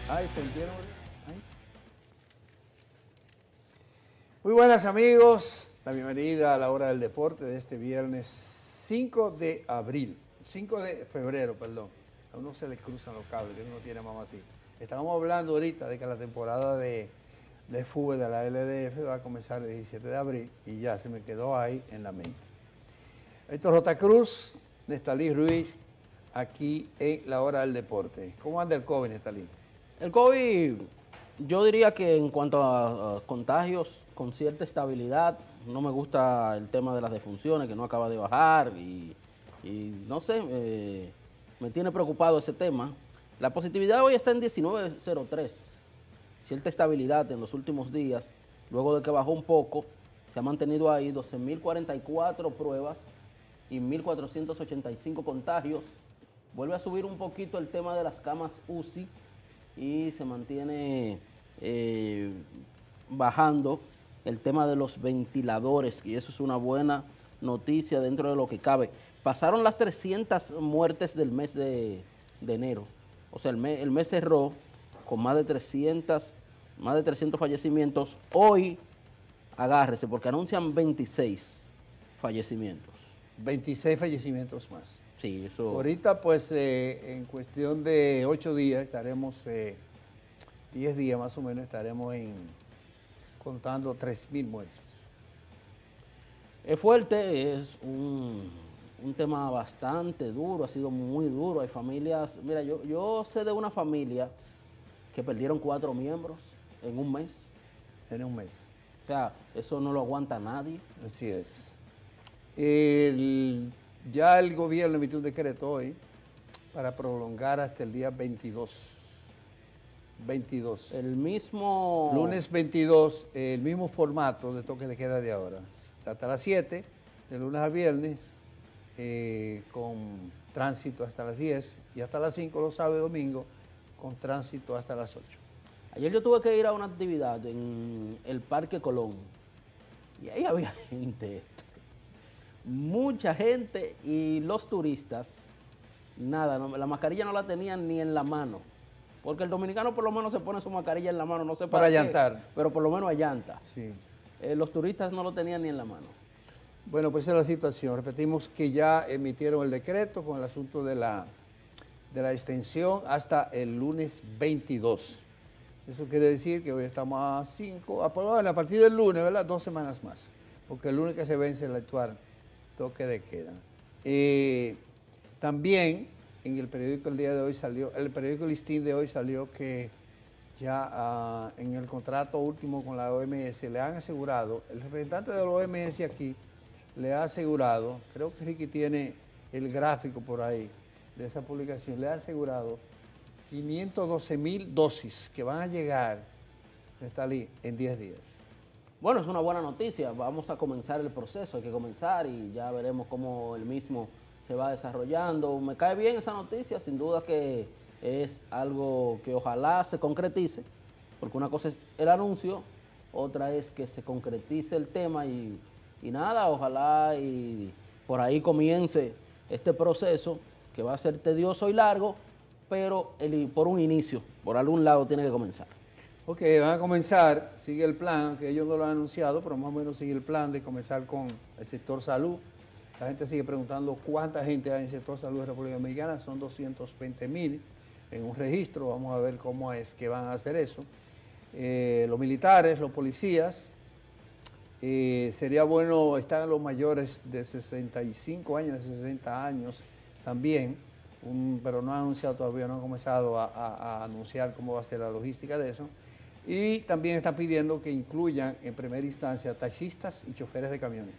Ay, ¿sintieron? Ay. Muy buenas amigos, la bienvenida a la hora del deporte de este viernes 5 de abril, 5 de febrero, perdón. A uno se le cruzan los cables, que uno tiene más así. Estábamos hablando ahorita de que la temporada de fútbol de la LDF va a comenzar el 17 de abril y ya se me quedó ahí en la mente. Héctor J. Cruz, Nestalí Ruiz, aquí en la hora del deporte. ¿Cómo anda el COVID, Nestalí? El COVID, yo diría que en cuanto a contagios, con cierta estabilidad. No me gusta el tema de las defunciones, que no acaba de bajar y no sé, me tiene preocupado ese tema. La positividad hoy está en 19.03, cierta estabilidad en los últimos días. Luego de que bajó un poco, se ha mantenido ahí 12.044 pruebas y 1.485 contagios. Vuelve a subir un poquito el tema de las camas UCI y se mantiene bajando el tema de los ventiladores, y eso es una buena noticia dentro de lo que cabe. Pasaron las 300 muertes del mes de enero, o sea, el mes cerró con más de 300 fallecimientos. Hoy, agárrese, porque anuncian 26 fallecimientos. 26 fallecimientos más. Sí, eso. Ahorita, pues, en cuestión de 8 días, estaremos, 10 días más o menos, estaremos contando 3.000 muertos. Es fuerte, es un tema bastante duro, ha sido muy duro. Hay familias, mira, yo sé de una familia que perdieron 4 miembros en un mes. En un mes. O sea, eso no lo aguanta nadie. Así es. Ya el gobierno emitió un decreto hoy para prolongar hasta el día 22. El mismo... Lunes 22, el mismo formato de toque de queda de ahora. Hasta las 7, de lunes a viernes, con tránsito hasta las 10 y hasta las 5 los sábados y domingos, con tránsito hasta las 8. Ayer yo tuve que ir a una actividad en el Parque Colón y ahí había gente, mucha gente, y los turistas, nada, la mascarilla no la tenían ni en la mano, porque el dominicano por lo menos se pone su mascarilla en la mano, no sé para qué, allantar, pero por lo menos allanta. Sí. Los turistas no lo tenían ni en la mano. Bueno, pues esa es la situación. Repetimos que ya emitieron el decreto con el asunto de la extensión hasta el lunes 22. Eso quiere decir que hoy estamos a 5, a partir del lunes, ¿verdad? 2 semanas más, porque el lunes que se vence el actual toque de queda. También en el periódico el día de hoy salió, el periódico Listín de hoy salió que ya en el contrato último con la OMS le han asegurado, el representante de la OMS aquí le ha asegurado, creo que Ricky tiene el gráfico por ahí de esa publicación, le ha asegurado 512.000 dosis que van a llegar en 10 días. Bueno, es una buena noticia. Vamos a comenzar el proceso, hay que comenzar y ya veremos cómo el mismo se va desarrollando. Me cae bien esa noticia, sin duda que es algo que ojalá se concretice, porque una cosa es el anuncio, otra es que se concretice el tema y nada, ojalá y por ahí comience este proceso que va a ser tedioso y largo, pero por un inicio, por algún lado tiene que comenzar. Ok, van a comenzar, sigue el plan, que ellos no lo han anunciado, pero más o menos sigue el plan de comenzar con el sector salud. La gente sigue preguntando cuánta gente hay en el sector salud de República Dominicana, son 220.000 en un registro, vamos a ver cómo es que van a hacer eso. Los militares, los policías, sería bueno, están los mayores de 65 años, de 60 años también, pero no han anunciado todavía, no han comenzado a anunciar cómo va a ser la logística de eso. Y también están pidiendo que incluyan en primera instancia taxistas y choferes de camiones.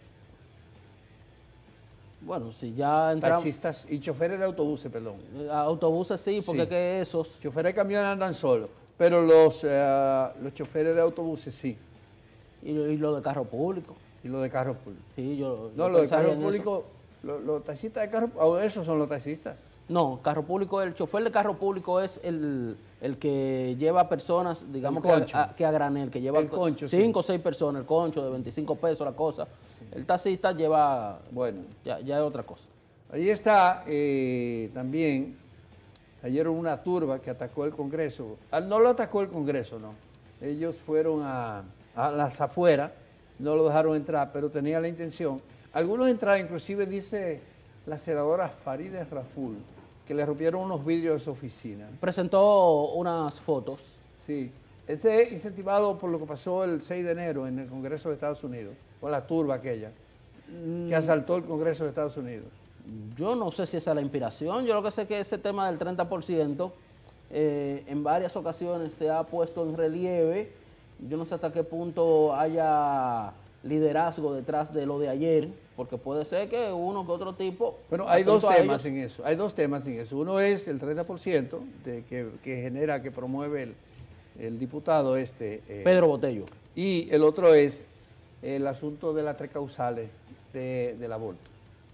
Bueno, si ya entramos... Taxistas y choferes de autobuses, perdón. Autobuses sí, porque sí. Que esos... Choferes de camiones andan solos, pero los choferes de autobuses sí. Y lo de carro público. Y lo de carro público. Sí, no, lo de carro público, los taxistas de carro, esos son los taxistas. No, carro público, el chofer de carro público es el que lleva personas, digamos que a granel, que lleva el concho, 5 o 6 personas, el concho de 25 pesos, la cosa. Sí. El taxista lleva, bueno, ya es otra cosa. Ahí está también Ayer hubo una turba que atacó el Congreso. No lo atacó el Congreso, no. Ellos fueron a las afueras, no lo dejaron entrar, pero tenía la intención. Algunos entraron, inclusive dice la senadora Farideh Raful, que le rompieron unos vidrios de su oficina. Presentó unas fotos. Sí. Ese es incentivado por lo que pasó el 6 de enero en el Congreso de Estados Unidos, con la turba aquella, que asaltó el Congreso de Estados Unidos. Yo no sé si esa es la inspiración. Yo lo que sé es que ese tema del 30% en varias ocasiones se ha puesto en relieve. Yo no sé hasta qué punto haya liderazgo detrás de lo de ayer, porque puede ser que uno que otro tipo... Bueno, hay dos temas en eso. Hay dos temas en eso. Uno es el 30% que genera, que promueve el diputado Pedro Botello. Y el otro es el asunto de las tres causales del aborto.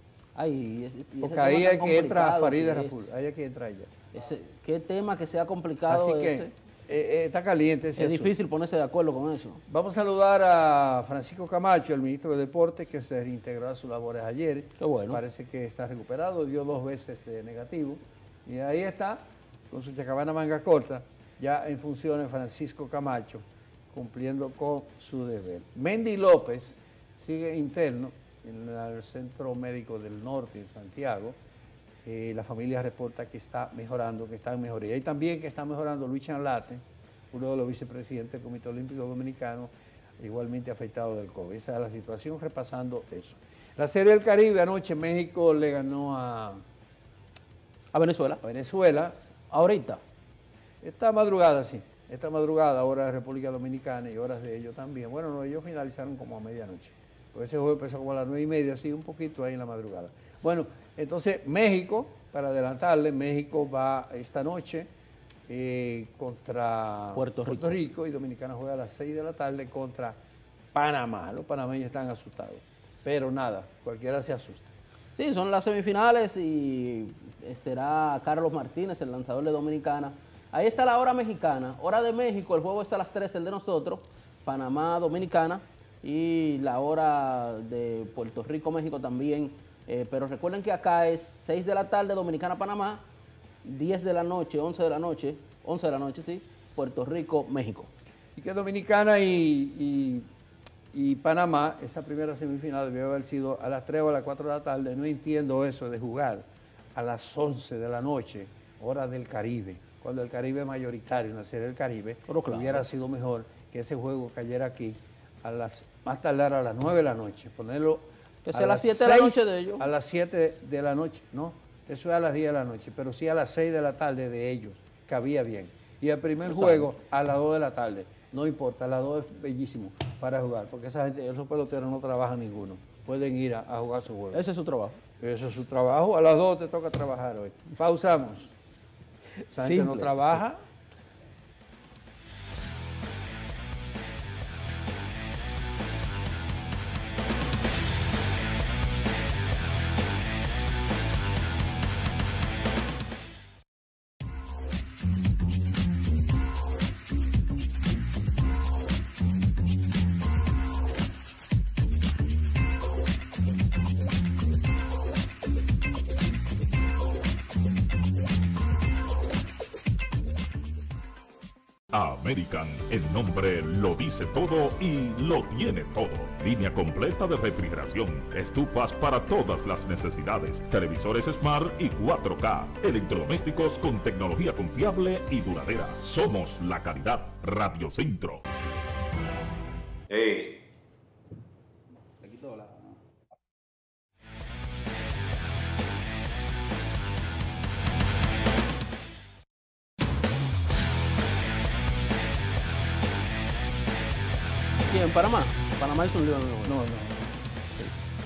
Porque ahí es que entra Farideh Raful, ahí es que entra ella. Qué tema que sea complicado. Así que está caliente ese asunto. Es difícil ponerse de acuerdo con eso. Vamos a saludar a Francisco Camacho, el ministro de Deportes, que se reintegró a sus labores ayer. Qué bueno. Parece que está recuperado, dio 2 veces negativo. Y ahí está, con su chacabana manga corta, ya en funciones Francisco Camacho, cumpliendo con su deber. Mendy López sigue interno en el Centro Médico del Norte, en Santiago. La familia reporta que está mejorando, que está en mejoría. Y también que está mejorando Luis Chanlate, uno de los vicepresidentes del Comité Olímpico Dominicano, igualmente afectado del COVID. Esa es la situación, repasando eso. La Serie del Caribe, anoche México le ganó a Venezuela. A Venezuela. Ahorita. Esta madrugada, sí. Esta madrugada, horas de República Dominicana y horas de ellos también. Bueno, no, ellos finalizaron como a medianoche. Porque ese juego empezó como a las 9:30, así un poquito ahí en la madrugada. Bueno, entonces México, para adelantarle, México va esta noche contra Puerto Rico y Dominicana juega a las 6 de la tarde contra Panamá. Los panameños están asustados, pero nada, cualquiera se asusta. Sí, son las semifinales y será Carlos Martínez, el lanzador de Dominicana. Ahí está la hora mexicana, hora de México, el juego es a las 3, el de nosotros, Panamá, Dominicana, y la hora de Puerto Rico, México también. Pero recuerden que acá es 6 de la tarde, Dominicana, Panamá, 10 de la noche, 11 de la noche, sí, Puerto Rico, México. Y que Dominicana y Panamá, esa primera semifinal debió haber sido a las 3 o a las 4 de la tarde. No entiendo eso de jugar a las 11 de la noche, hora del Caribe, cuando el Caribe es mayoritario en la Serie del Caribe. Pero claro, hubiera sido mejor que ese juego cayera aquí más tardar a las 9 de la noche, ponerlo que sea a las 7 de la noche de ellos. A las 7 de la noche, no, eso es a las 10 de la noche, pero sí a las 6 de la tarde de ellos, cabía bien. Y el primer juego a las 2 de la tarde, no importa, a las 2 es bellísimo para jugar, porque esa gente, esos peloteros no trabajan ninguno, pueden ir a jugar su juego. Ese es su trabajo. Ese es su trabajo, a las 2 te toca trabajar hoy. Pausamos. Esa gente no trabaja. American, el nombre lo dice todo y lo tiene todo. Línea completa de refrigeración, estufas para todas las necesidades, televisores Smart y 4K, electrodomésticos con tecnología confiable y duradera. Somos la calidad. Radio Centro. ¿Y en Panamá? Panamá hizo un lío nuevo. No. Sí.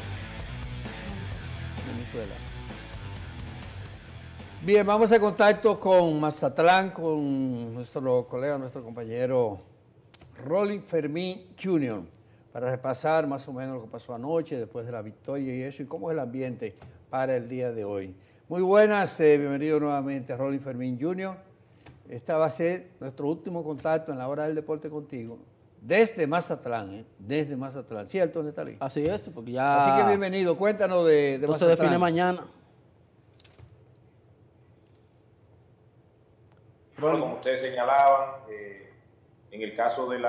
Venezuela. Bien, vamos a contacto con Mazatlán, con nuestro colega, nuestro compañero Rolly Fermín Jr., para repasar más o menos lo que pasó anoche, después de la victoria y eso, y cómo es el ambiente para el día de hoy. Muy buenas, bienvenido nuevamente Rolly Fermín Jr. Esta va a ser nuestro último contacto en la hora del deporte contigo. Desde Mazatlán, desde Mazatlán, ¿cierto, Netalí? Así es, porque ya... Así que bienvenido, cuéntanos de no Mazatlán. Se define mañana. Bueno, como ustedes señalaban, en el caso de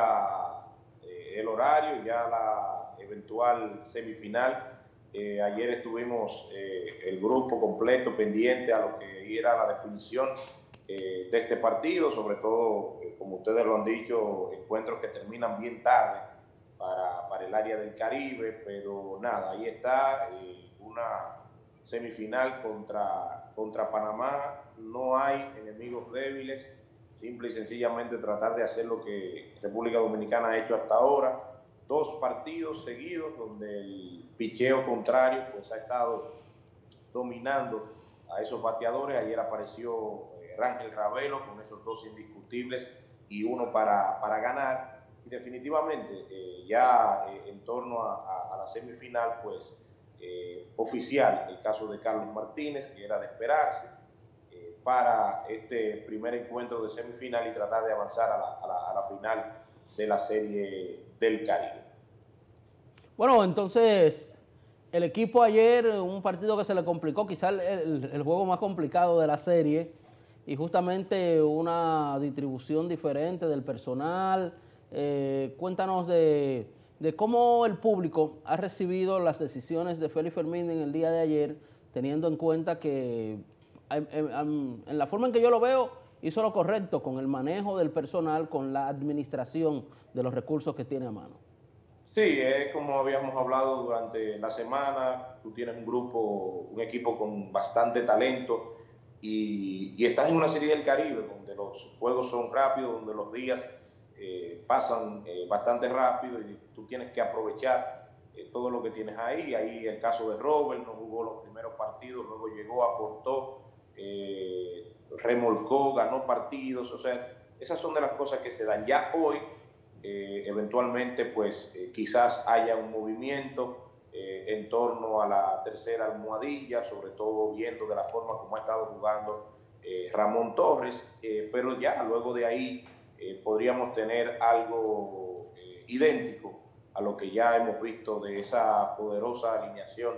el horario, ya la eventual semifinal, ayer estuvimos el grupo completo pendiente a lo que era la definición de este partido, sobre todo, como ustedes lo han dicho, encuentros que terminan bien tarde para el área del Caribe, pero nada, ahí está una semifinal contra Panamá. No hay enemigos débiles, simple y sencillamente tratar de hacer lo que República Dominicana ha hecho hasta ahora. 2 partidos seguidos donde el picheo contrario pues ha estado dominando a esos bateadores. Ayer apareció Rangel Ravelo con esos 2 indiscutibles y uno para ganar. Y definitivamente ya en torno a la semifinal, pues oficial, el caso de Carlos Martínez, que era de esperarse para este primer encuentro de semifinal y tratar de avanzar a la final de la Serie del Caribe. Bueno, entonces el equipo ayer, un partido que se le complicó, quizás el juego más complicado de la serie, y justamente una distribución diferente del personal. Cuéntanos de cómo el público ha recibido las decisiones de Félix Fermín en el día de ayer, teniendo en cuenta que en la forma en que yo lo veo, hizo lo correcto con el manejo del personal, con la administración de los recursos que tiene a mano. Sí, es como habíamos hablado durante la semana. Tú tienes un equipo con bastante talento y estás en una Serie del Caribe donde los juegos son rápidos, donde los días pasan bastante rápido y tú tienes que aprovechar todo lo que tienes ahí. Ahí el caso de Robert, no jugó los primeros partidos, luego llegó, aportó, remolcó, ganó partidos. O sea, esas son de las cosas que se dan. Ya hoy, eventualmente, pues quizás haya un movimiento en torno a la tercera almohadilla, sobre todo viendo de la forma como ha estado jugando Ramón Torres, pero ya luego de ahí podríamos tener algo idéntico a lo que ya hemos visto de esa poderosa alineación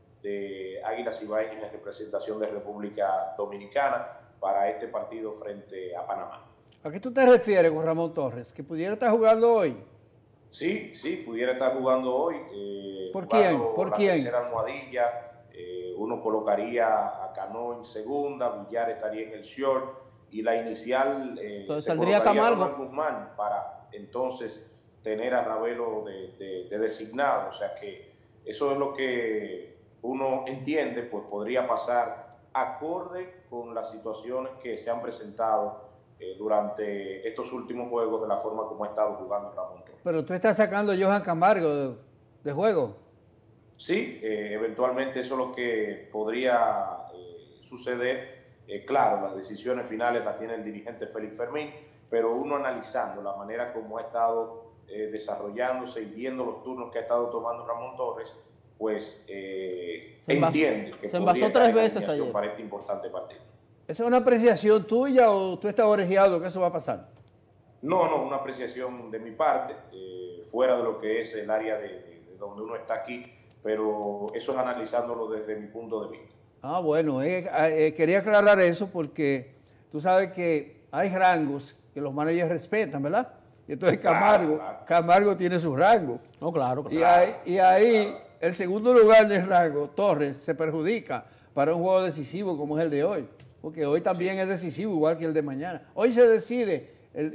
de Águilas Ibaeñas en representación de República Dominicana para este partido frente a Panamá. ¿A qué tú te refieres con Ramón Torres? ¿Que pudiera estar jugando hoy? Sí, pudiera estar jugando hoy. ¿Por quién? ¿Por la quién? Tercera almohadilla, uno colocaría a Cano en segunda, Villar estaría en el short y la inicial entonces se saldría colocaría a Camargo Ronald Guzmán para entonces tener a Ravelo de designado. O sea que eso es lo que uno entiende, pues podría pasar acorde con las situaciones que se han presentado durante estos últimos juegos, de la forma como ha estado jugando Ramón Torres. Pero tú estás sacando a Johan Camargo de juego. Sí, eventualmente eso es lo que podría suceder. Claro, las decisiones finales las tiene el dirigente Félix Fermín, pero uno analizando la manera como ha estado desarrollándose y viendo los turnos que ha estado tomando Ramón Torres, pues entiende que se podría envasó 3 veces alineación ayer para este importante partido. ¿Esa es una apreciación tuya o tú estás orejeado que eso va a pasar? No, una apreciación de mi parte, fuera de lo que es el área de donde uno está aquí, pero eso es analizándolo desde mi punto de vista. Ah, bueno, quería aclarar eso porque tú sabes que hay rangos que los managers respetan, ¿verdad? Y entonces Camargo tiene su rango. No, claro. Y ahí el segundo lugar del rango, Torres, se perjudica para un juego decisivo como es el de hoy. Porque hoy también es decisivo, igual que el de mañana. Hoy se decide,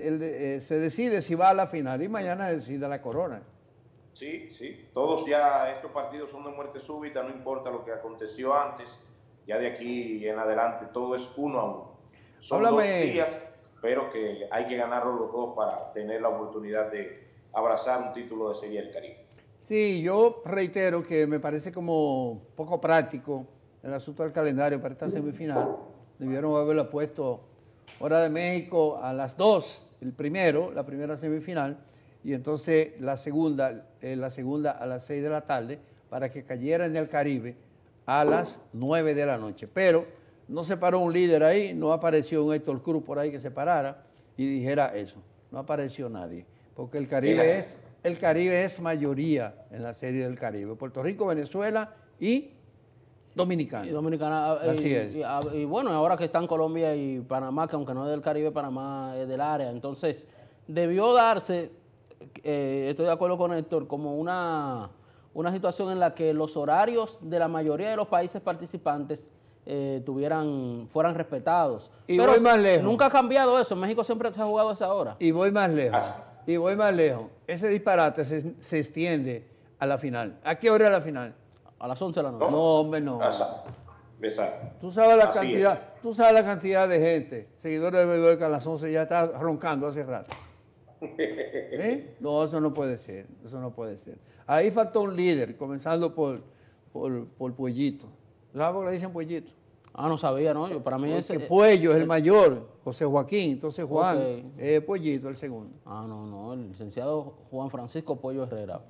se decide si va a la final y mañana se decide la corona. Sí. Todos ya estos partidos son de muerte súbita, no importa lo que aconteció antes. Ya de aquí en adelante todo es 1 a 1. Son 2 días, pero que hay que ganarlos los 2 para tener la oportunidad de abrazar un título de Serie del Caribe. Sí, yo reitero que me parece como poco práctico el asunto del calendario para esta semifinal. Debieron haberlo puesto hora de México a las 2, la primera semifinal, y entonces la segunda a las 6 de la tarde, para que cayera en el Caribe a las 9 de la noche. Pero no se paró un líder ahí, no apareció un Héctor Cruz por ahí que se parara y dijera eso. No apareció nadie, porque el Caribe es mayoría en la Serie del Caribe. Puerto Rico, Venezuela y Dominicana. Y Dominicana. Así es. Y bueno, ahora que están Colombia y Panamá, que aunque no es del Caribe, Panamá es del área. Entonces, debió darse, estoy de acuerdo con Héctor, como una situación en la que los horarios de la mayoría de los países participantes fueran respetados. Y pero voy más lejos. Nunca ha cambiado eso. En México siempre se ha jugado a esa hora. Y voy más lejos. Y voy más lejos. Ese disparate se extiende a la final. ¿A qué hora es la final? A las 11 de la noche. No, hombre, no. Exacto. Tú sabes la cantidad de gente, seguidores de béisbol, que a las 11 ya está roncando hace rato. No, eso no puede ser. Eso no puede ser. Ahí faltó un líder, comenzando por Puellito. ¿Sabes por qué le dicen Puellito? No sabía, ¿no? Para mí Porque Puello es el mayor, José Joaquín, entonces Juan es Puellito el segundo. No, el licenciado Juan Francisco Pollo Herrera.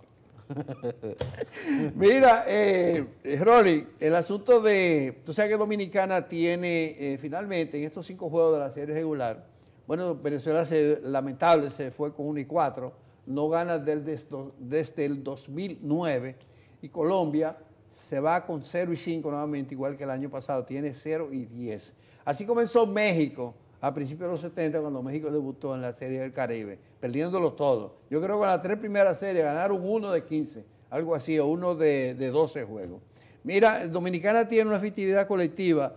Mira, Rolly, el asunto de, tú sabes que Dominicana tiene finalmente en estos 5 juegos de la serie regular, bueno, Venezuela lamentable se fue con 1-4, no gana desde el 2009 y Colombia se va con 0-5 nuevamente, igual que el año pasado, tiene 0-10. Así comenzó México a principios de los 70, cuando México debutó en la Serie del Caribe, perdiéndolos todos. Yo creo que en las 3 primeras series ganaron 1 de 15, algo así, o 1 de 12 juegos. Mira, Dominicana tiene una efectividad colectiva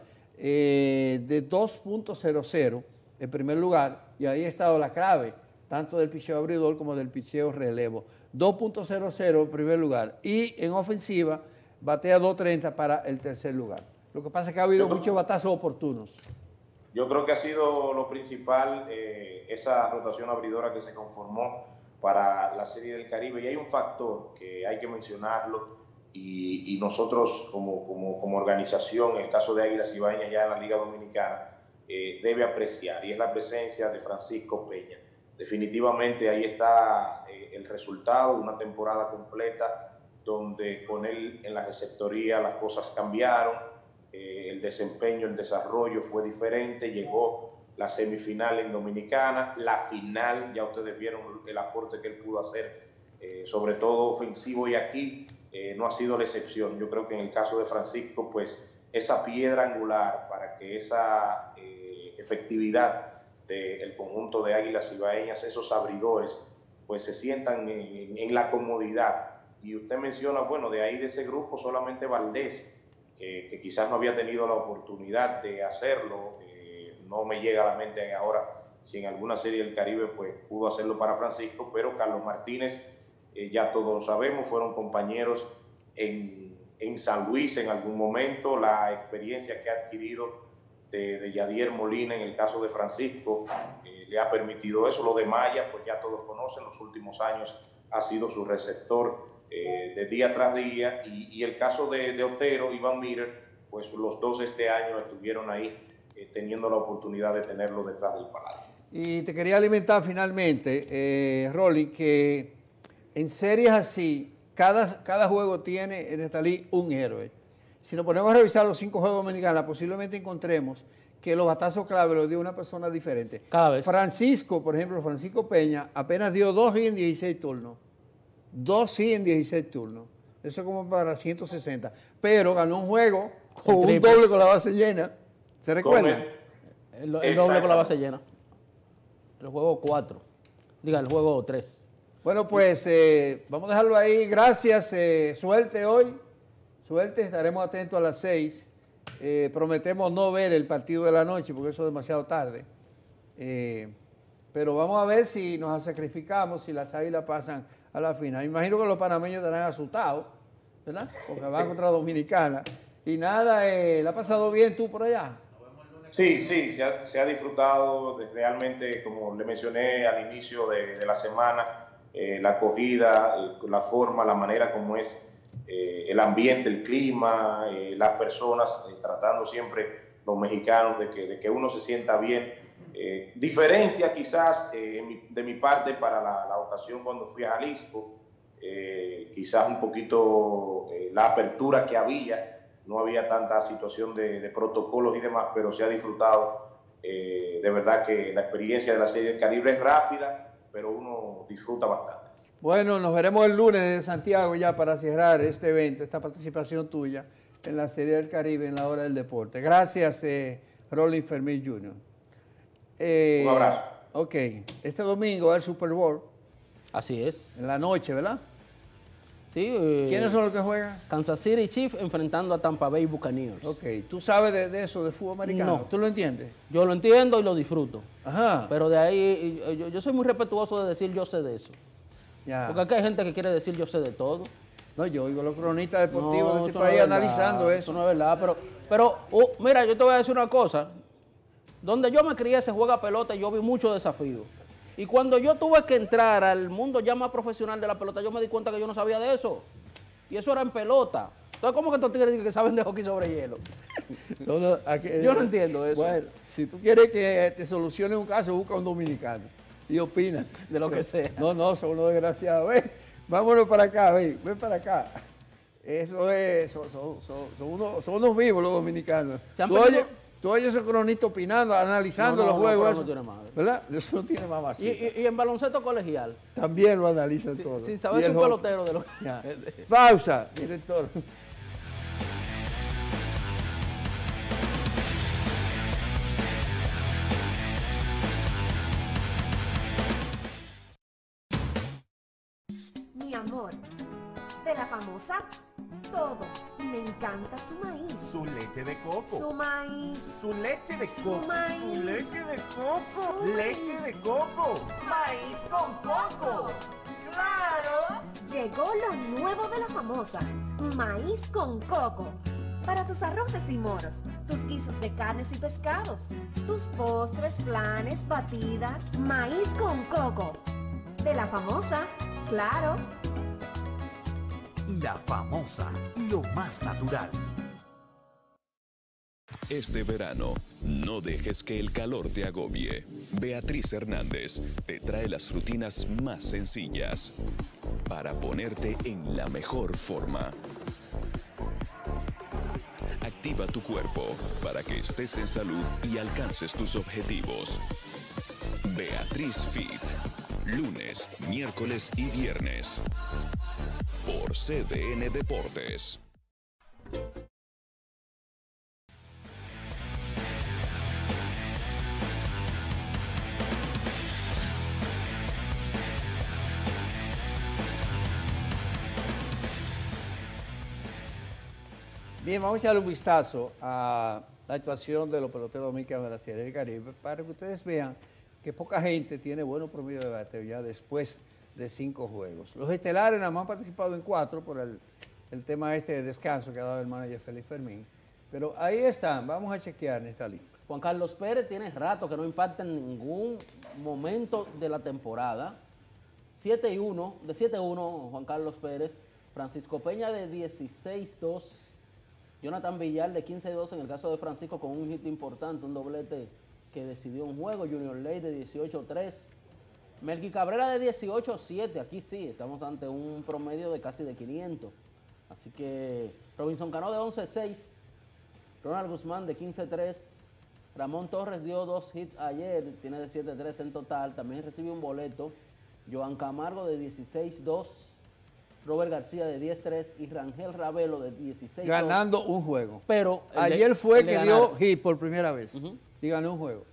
de 2.00 en primer lugar, y ahí ha estado la clave, tanto del picheo abridor como del picheo relevo. 2.00 en primer lugar, y en ofensiva batea 2.30 para el tercer lugar. Lo que pasa es que ha habido muchos batazos oportunos. Yo creo que ha sido lo principal esa rotación abridora que se conformó para la Serie del Caribe. Y hay un factor que hay que mencionarlo y nosotros como organización, en el caso de Águilas Ibaeñas ya en la Liga Dominicana, debe apreciar, y es la presencia de Francisco Peña. Definitivamente ahí está el resultado de una temporada completa donde con él en la receptoría las cosas cambiaron. El desempeño, el desarrollo fue diferente, llegó la semifinal en Dominicana, la final, ya ustedes vieron el aporte que él pudo hacer, sobre todo ofensivo, y aquí no ha sido la excepción. Yo creo que en el caso de Francisco, pues esa piedra angular para que esa efectividad del conjunto de Águilas Ibaeñas, esos abridores, pues se sientan en la comodidad. Y usted menciona, bueno, de ahí de ese grupo solamente Valdés, que quizás no había tenido la oportunidad de hacerlo, no me llega a la mente ahora si en alguna serie del Caribe pues pudo hacerlo para Francisco, pero Carlos Martínez, ya todos lo sabemos, fueron compañeros en San Luis en algún momento, la experiencia que ha adquirido de Yadier Molina en el caso de Francisco le ha permitido eso. Lo de Maya, pues ya todos conocen, los últimos años ha sido su receptor de día tras día, y el caso de Otero, Iván Miller, pues los dos este año estuvieron ahí teniendo la oportunidad de tenerlo detrás del palacio. Y te quería alimentar finalmente, Rolly, que en series así, cada juego tiene en esta liga un héroe. Si nos ponemos a revisar los 5 juegos dominicanos, posiblemente encontremos que los batazos clave los dio una persona diferente. Cada vez. Francisco, por ejemplo, Francisco Peña, apenas dio 2 hits en 16 turnos. 2 hits en 16 turnos. Eso es como para 160. Pero ganó un juego con un doble con la base llena. ¿Se recuerdan? El doble con la base llena. El juego 4. Diga, el juego 3. Bueno, pues vamos a dejarlo ahí. Gracias. Suerte hoy. Suerte. Estaremos atentos a las 6. Prometemos no ver el partido de la noche porque eso es demasiado tarde. Pero vamos a ver si nos sacrificamos, si las Águilas pasan a la final. Imagino que los panameños estarán asustados, ¿verdad? Porque van contra Dominicana. Y nada, ¿la ha pasado bien tú por allá? Sí, se ha disfrutado realmente, como le mencioné al inicio de la semana, la acogida, la forma, la manera como es el ambiente, el clima, las personas, tratando siempre los mexicanos de que uno se sienta bien. Diferencia quizás de mi parte para la ocasión cuando fui a Jalisco, quizás un poquito la apertura que había, no había tanta situación de protocolos y demás, pero se ha disfrutado. De verdad que la experiencia de la Serie del Caribe es rápida, pero uno disfruta bastante. Bueno, nos veremos el lunes en Santiago ya para cerrar este evento, esta participación tuya en la Serie del Caribe en la hora del deporte. Gracias, Rolling Fermín Jr. Un abrazo. Ok, este domingo es el Super Bowl, Así es. en la noche, ¿verdad? Sí, ¿Quiénes son los que juegan? Kansas City Chiefs enfrentando a Tampa Bay Buccaneers. Ok, ¿tú sabes de eso, de fútbol americano? No. ¿Tú lo entiendes? Yo lo entiendo y lo disfruto. Ajá. Pero de ahí, yo soy muy respetuoso de decir yo sé de eso. Ya. Porque aquí hay gente que quiere decir yo sé de todo. No, yo oigo los cronistas deportivos de este eso no país es verdad, analizando eso. Eso no es verdad, pero mira, yo te voy a decir una cosa. Donde yo me crié se juega pelota y yo vi muchos desafíos. Y cuando yo tuve que entrar al mundo ya más profesional de la pelota, yo me di cuenta que yo no sabía de eso. Y eso era en pelota. Entonces, ¿cómo que estos tigres dicen que saben de hockey sobre hielo? Yo no entiendo eso. Bueno, si tú quieres que te solucione un caso, busca un dominicano y opina. De lo que sea. No, son unos desgraciados. Ven, vámonos para acá, ven para acá. Eso es, son unos vivos los dominicanos. ¿Se han Tú perdido? oyes esos cronistas opinando, analizando No, los no, juegos. pero eso, no tiene madre. ¿verdad? Eso no tiene mamá. Y en baloncesto colegial, También lo analizan todo. sin Y saber el su hockey. pelotero de lo Ya. Pausa, director. Mi amor, de la famosa todo. Me encanta su maíz. Su leche de coco. Su maíz. Su leche de coco. Su maíz. Su leche de coco. Su Leche de coco. Maíz con coco. ¡Claro! Llegó lo nuevo de la famosa. Maíz con coco. Para tus arroces y moros, tus guisos de carnes y pescados, tus postres, flanes, batidas. Maíz con coco. De la famosa, claro. La famosa, lo más natural. Este verano, no dejes que el calor te agobie. Beatriz Hernández te trae las rutinas más sencillas para ponerte en la mejor forma. Activa tu cuerpo para que estés en salud y alcances tus objetivos. Beatriz Fit, lunes, miércoles y viernes. Por CDN Deportes. Bien, vamos a echarle un vistazo a la actuación de los peloteros dominicanos de la Serie del Caribe para que ustedes vean que poca gente tiene buenos promedios de bateo ya después de 5 juegos. Los estelares nada más han participado en 4 por el tema este de descanso que ha dado el manager Félix Fermín. Pero ahí están, vamos a chequear en esta lista. Juan Carlos Pérez tiene rato que no impacta en ningún momento de la temporada. 7-1, de 7-1 Juan Carlos Pérez. Francisco Peña de 16-2. Jonathan Villar de 15-2 en el caso de Francisco con un hit importante, un doblete que decidió un juego. Junior Ley de 18-3. Melqui Cabrera de 18-7. Aquí sí, estamos ante un promedio de casi de 500. Así que Robinson Cano de 11-6. Ronald Guzmán de 15-3. Ramón Torres dio 2 hits ayer, tiene de 7-3 en total. También recibió un boleto. Joan Camargo de 16-2. Robert García de 10-3 y Rangel Ravelo de 16-2. Ganando un juego. Pero ayer fue que dio hit por primera vez y ganó un juego.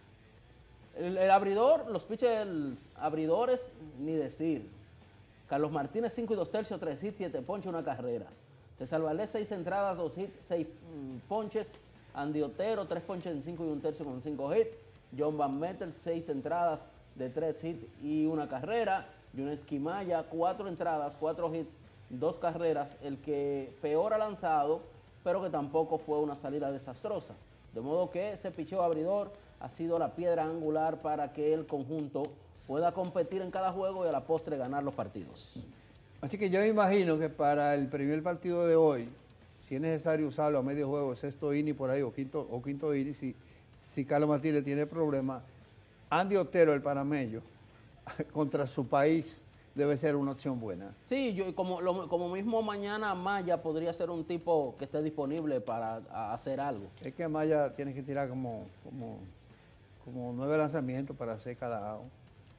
El abridor, los pitchers abridores, ni decir. Carlos Martínez 5 2/3, 3 hits, 7 ponches, 1 carrera. César Valdés 6 entradas, 2 hits, 6 ponches. Andy Otero 3 ponches en 5 1/3 con 5 hits. John Van Meter 6 entradas de 3 hits y 1 carrera. Yunes Quimaya 4 entradas, 4 hits, 2 carreras. El que peor ha lanzado, pero que tampoco fue una salida desastrosa. De modo que ese picheo abridor ha sido la piedra angular para que el conjunto pueda competir en cada juego y a la postre ganar los partidos. Así que yo me imagino que para el primer partido de hoy, si es necesario usarlo a medio juego, sexto inning por ahí o quinto inning, si Carlos Martínez tiene problemas, Andy Otero, el panameño, contra su país, debe ser una opción buena. Sí, como mismo mañana Maya podría ser un tipo que esté disponible para hacer algo. Es que Maya tiene que tirar como 9 lanzamientos para hacer cada out.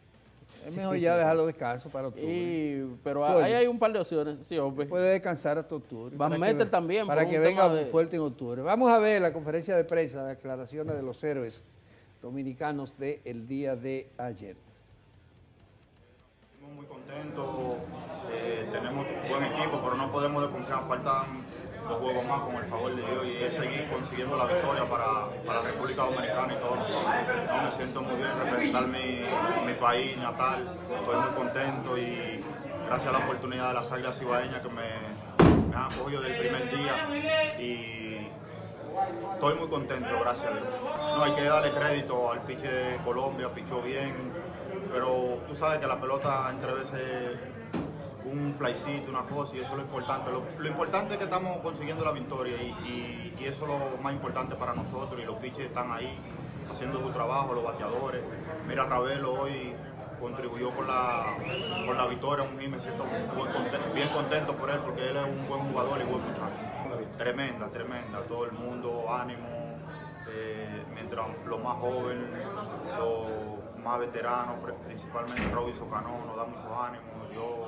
Es mejor ya dejarlo descanso para octubre. Pero Oye, ahí hay un par de opciones, sí, hombre. Puede descansar hasta octubre. Van para Meter que- también, Para por que un venga tema de- fuerte en octubre. Vamos a ver la conferencia de prensa, las declaraciones de los héroes dominicanos del día de ayer. Estamos muy contentos, tenemos buen equipo, pero no podemos desconfiar, faltan 2 juegos más con el favor de Dios y es seguir consiguiendo la victoria para la República Dominicana y todos nosotros. No, me siento muy bien representar mi país natal, estoy muy contento y gracias a la oportunidad de las Águilas Cibaeñas que me han acogido desde el primer día y estoy muy contento, gracias a Dios. No hay que darle crédito al piche de Colombia, pichó bien, pero tú sabes que la pelota entre veces un flycito, una cosa, y eso es lo importante. Lo importante es que estamos consiguiendo la victoria y eso es lo más importante para nosotros y los pitchers están ahí haciendo su trabajo, los bateadores. Mira, Ravelo hoy contribuyó con la victoria, me siento bien contento por él porque él es un buen jugador y buen muchacho. Tremenda, todo el mundo, ánimo, mientras los más jóvenes, los más veteranos, principalmente Robinson Cano, nos da mucho ánimo, yo,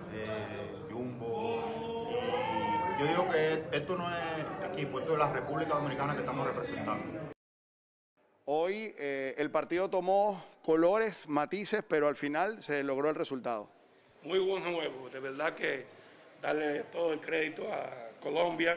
Jumbo, y yo digo que esto no es equipo, esto es la República Dominicana que estamos representando. Hoy el partido tomó colores, matices, pero al final se logró el resultado. Muy buen juego, de verdad que darle todo el crédito a Colombia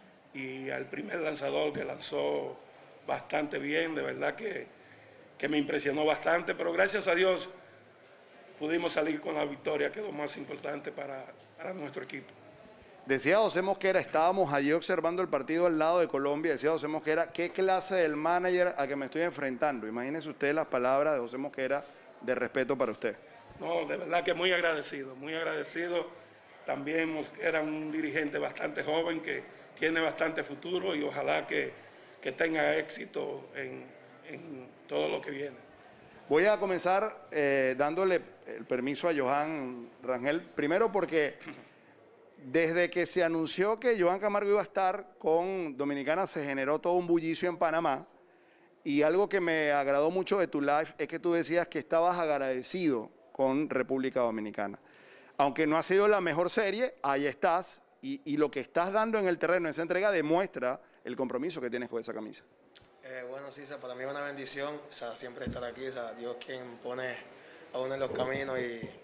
y al primer lanzador que lanzó bastante bien, de verdad que me impresionó bastante, pero gracias a Dios pudimos salir con la victoria, que es lo más importante para nuestro equipo. Decía José Mosquera, estábamos allí observando el partido al lado de Colombia, decía José Mosquera, ¿qué clase del manager a que me estoy enfrentando? Imagínese usted las palabras de José Mosquera de respeto para usted. No, de verdad que muy agradecido, muy agradecido. También Mosquera, un dirigente bastante joven que tiene bastante futuro y ojalá que tenga éxito en todo lo que viene. Voy a comenzar dándole el permiso a Johan Rangel, primero porque desde que se anunció que Johan Camargo iba a estar con Dominicana se generó todo un bullicio en Panamá y algo que me agradó mucho de tu live es que tú decías que estabas agradecido con República Dominicana. Aunque no ha sido la mejor serie, ahí estás y lo que estás dando en el terreno, esa entrega demuestra el compromiso que tienes con esa camisa. Bueno, sí, para mí es una bendición, siempre estar aquí, Dios quien pone a uno en los caminos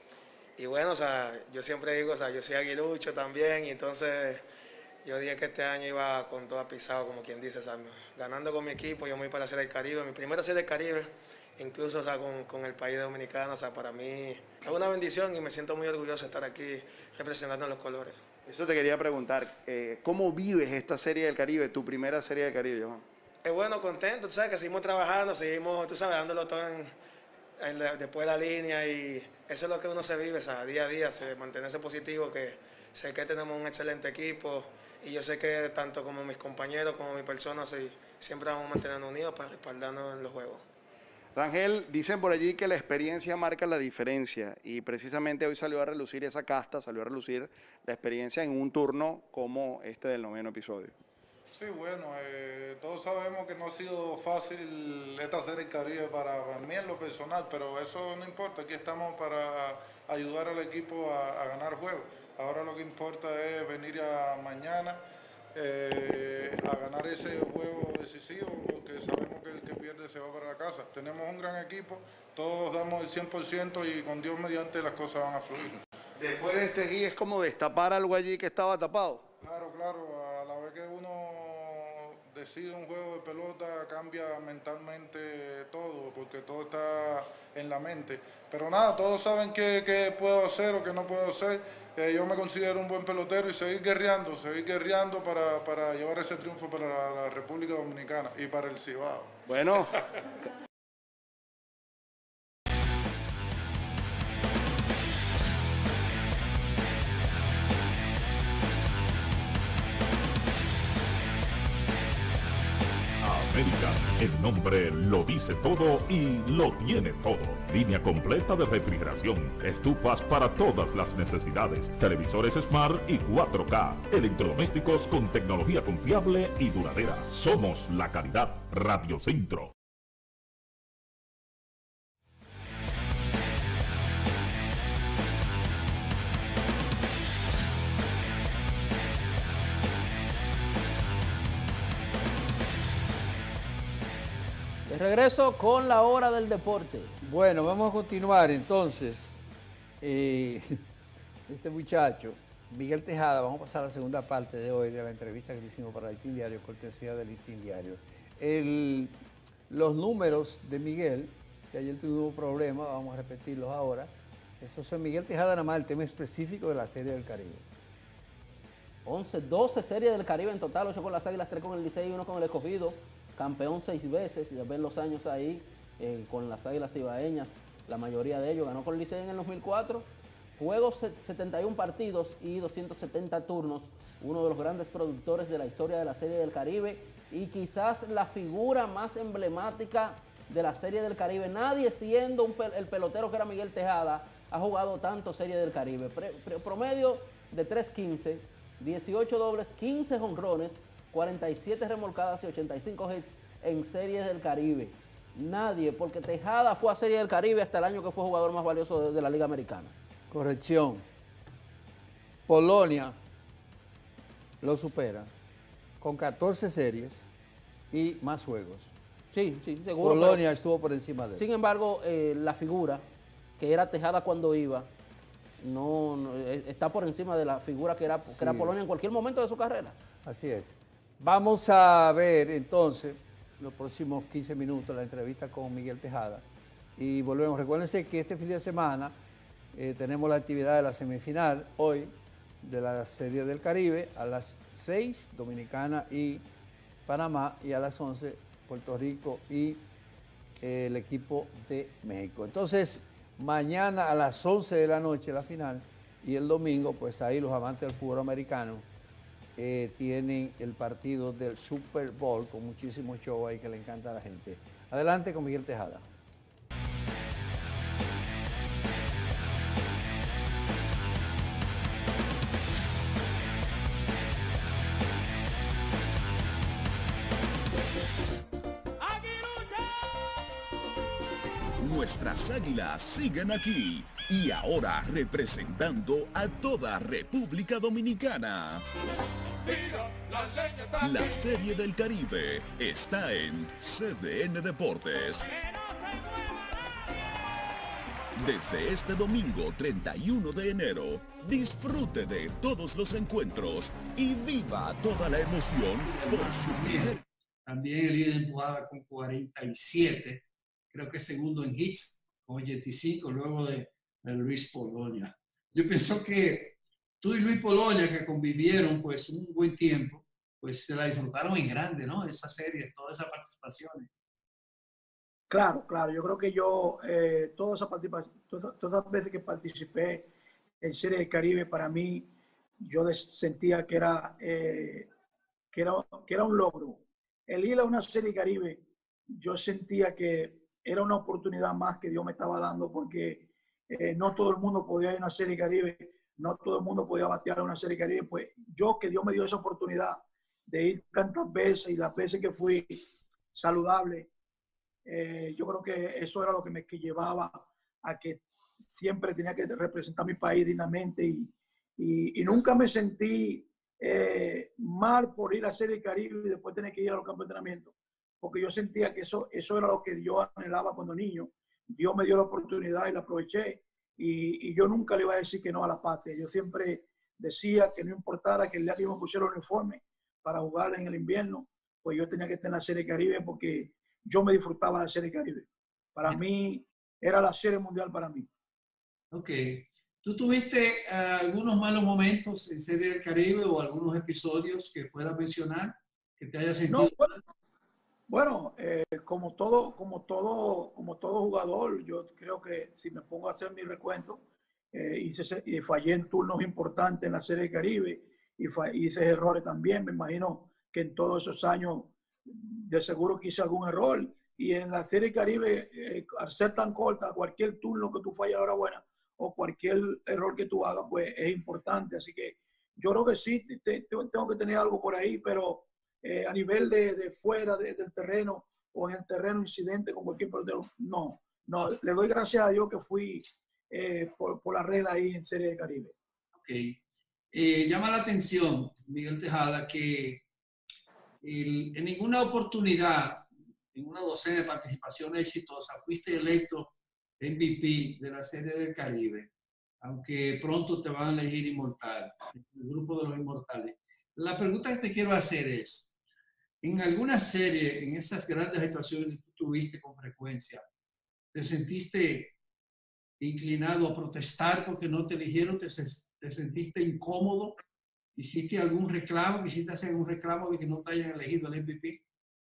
y bueno, yo siempre digo, yo soy aguilucho también y entonces yo dije que este año iba con todo pisado, como quien dice, ganando con mi equipo, yo me voy para la Serie del Caribe, mi primera Serie del Caribe, incluso con el país dominicano, para mí es una bendición y me siento muy orgulloso de estar aquí representando los colores. Eso te quería preguntar, ¿cómo vives esta Serie del Caribe, tu primera Serie del Caribe, Johan? Bueno, contento, tú sabes que seguimos trabajando, seguimos, tú sabes, dándolo todo después de la línea y eso es lo que uno se vive, día a día, mantenerse positivo, que sé que tenemos un excelente equipo y yo sé que tanto como mis compañeros como mi persona siempre vamos a mantenernos unidos para respaldarnos en los juegos. Rangel, dicen por allí que la experiencia marca la diferencia y precisamente hoy salió a relucir esa casta, salió a relucir la experiencia en un turno como este del 9º episodio. Sí, bueno, todos sabemos que no ha sido fácil esta Serie del Caribe para mí en lo personal, pero eso no importa, aquí estamos para ayudar al equipo a ganar juegos. Ahora lo que importa es venir mañana a ganar ese juego decisivo, porque sabemos que el que pierde se va para la casa. Tenemos un gran equipo, todos damos el 100% y con Dios mediante las cosas van a fluir. Después de este guía es como destapar algo allí que estaba tapado. Claro, a la vez que uno decide un juego de pelota cambia mentalmente todo, porque todo está en la mente. Pero nada, todos saben qué puedo hacer o qué no puedo hacer. Yo me considero un buen pelotero y seguir guerreando para llevar ese triunfo para la República Dominicana y para el Cibao. Bueno. América, el nombre lo dice todo y lo tiene todo. Línea completa de refrigeración, estufas para todas las necesidades, televisores Smart y 4K, electrodomésticos con tecnología confiable y duradera. Somos la calidad. Radio Centro. Regreso con la hora del deporte. Bueno, vamos a continuar entonces. Este muchacho, Miguel Tejada, vamos a pasar a la segunda parte de hoy de la entrevista que le hicimos para el Listín Diario, cortesía del Listín Diario. Los números de Miguel, que ayer tuvimos problemas, vamos a repetirlos ahora. Eso es Miguel Tejada, nada más el tema específico de la Serie del Caribe. 12 series del Caribe en total, 8 con las Águilas, 3 con el Licey y 1 con el Escogido. Campeón 6 veces, ya ven los años ahí con las Águilas Cibaeñas, la mayoría de ellos. Ganó con el Licey en el 2004. Juegos 71 partidos y 270 turnos. Uno de los grandes productores de la historia de la Serie del Caribe y quizás la figura más emblemática de la Serie del Caribe. Nadie siendo el pelotero que era Miguel Tejada ha jugado tanto Serie del Caribe. Promedio de 3.15, 18 dobles, 15 jonrones, 47 remolcadas y 85 hits en Series del Caribe. Nadie, porque Tejada fue a Serie del Caribe hasta el año que fue jugador más valioso de la Liga Americana. Corrección. Polonia lo supera con 14 series y más juegos. Sí, seguro. Polonia estuvo por encima de él. Sin embargo, la figura que era Tejada cuando iba, no está por encima de la figura que era Polonia en cualquier momento de su carrera. Así es. Vamos a ver entonces los próximos 15 minutos la entrevista con Miguel Tejada y volvemos. Recuérdense que este fin de semana tenemos la actividad de la semifinal hoy de la Serie del Caribe a las 6, Dominicana y Panamá, y a las 11, Puerto Rico y el equipo de México. Entonces, mañana a las 11 de la noche la final y el domingo, pues ahí los amantes del fútbol americano tienen el partido del Super Bowl con muchísimo show ahí que le encanta a la gente. Adelante con Miguel Tejada. Nuestras águilas siguen aquí y ahora representando a toda República Dominicana. La Serie del Caribe está en CDN Deportes. Desde este domingo 31 de enero, disfrute de todos los encuentros y viva toda la emoción por su primer. También el líder empujada con 47. Creo que segundo en hits con 85, luego de Luis Polonia. Yo pienso que tú y Luis Polonia, que convivieron pues un buen tiempo, pues se la disfrutaron en grande, ¿no? Esa serie, todas esas participaciones. Claro. Yo creo que yo, todas las veces que participé en Serie del Caribe, para mí, yo sentía que era un logro. El ir a una Serie del Caribe, yo sentía que era una oportunidad más que Dios me estaba dando, porque no todo el mundo podía ir a una Serie Caribe, no todo el mundo podía batear a una Serie Caribe. Pues que Dios me dio esa oportunidad de ir tantas veces y las veces que fui saludable, yo creo que eso era lo que me llevaba a que siempre tenía que representar mi país dignamente y nunca me sentí mal por ir a Serie Caribe y después tener que ir a los campos de entrenamiento, porque yo sentía que eso era lo que Dios anhelaba cuando niño. Dios me dio la oportunidad y la aproveché, y yo nunca le iba a decir que no a la patria. Yo siempre decía que no importara que el día que yo me pusiera el uniforme para jugar en el invierno, pues yo tenía que estar en la Serie Caribe, porque yo me disfrutaba de la Serie Caribe. Para mí era la Serie Mundial para mí. Ok. ¿Tú tuviste algunos malos momentos en Serie del Caribe o algunos episodios que puedas mencionar que te hayas sentido? No, bueno, como todo jugador, yo creo que si me pongo a hacer mi recuento, fallé en turnos importantes en la Serie del Caribe y hice errores también. Me imagino que en todos esos años de seguro que hice algún error. Y en la Serie del Caribe, al ser tan corta, cualquier turno que tú falles ahora buena o cualquier error que tú hagas, pues es importante. Así que yo creo que sí, tengo que tener algo por ahí, pero a nivel de fuera del terreno o en el terreno incidente con cualquier pelotero, no. Le doy gracias a Dios que fui por la regla ahí en Serie del Caribe. Ok. Llama la atención, Miguel Tejada, que en ninguna oportunidad en una docena de participaciones exitosas, fuiste electo MVP de la Serie del Caribe, aunque pronto te van a elegir inmortal, el grupo de los inmortales. La pregunta que te quiero hacer es, en alguna serie, en esas grandes actuaciones que tú tuviste con frecuencia, ¿te sentiste inclinado a protestar porque no te eligieron? ¿Te sentiste incómodo? ¿Hiciste algún reclamo? ¿Quisiste hacer algún reclamo de que no te hayan elegido el MVP?